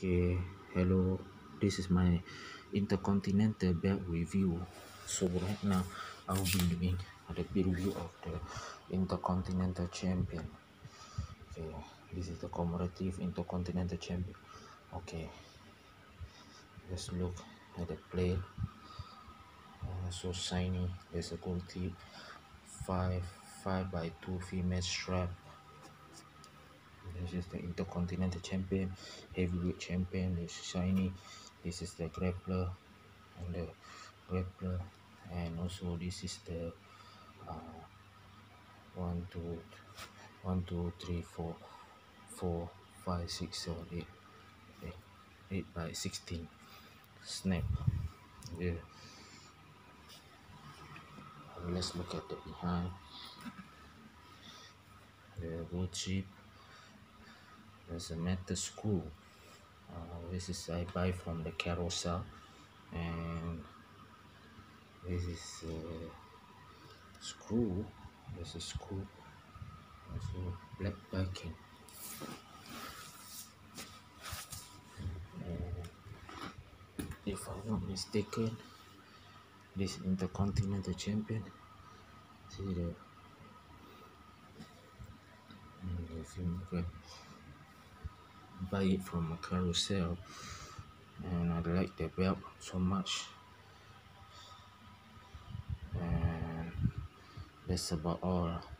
Okay, hello, this is my Intercontinental belt review. So right now I'll be doing the review of the Intercontinental Champion. Okay, this is the commemorative Intercontinental Champion. Okay, let's look at the plate. So shiny. There's a gold tip. 5x2 female strap. This is the Intercontinental Champion, Heavyweight Champion. This is shiny. This is the grappler and the grappler, and also this is the uh, 1 2 1 2 3 4 4 5 6 7 8 8 by 16 snap. Yeah. Let's look at the behind. The wood chip. There's a metal screw. This is I buy from the Carousel, and this is screw. There's a screw. Also black backing. If I'm not mistaken, this Intercontinental Champion. See the if you can buy it from a Carousel, and I like the belt so much, and that's about all.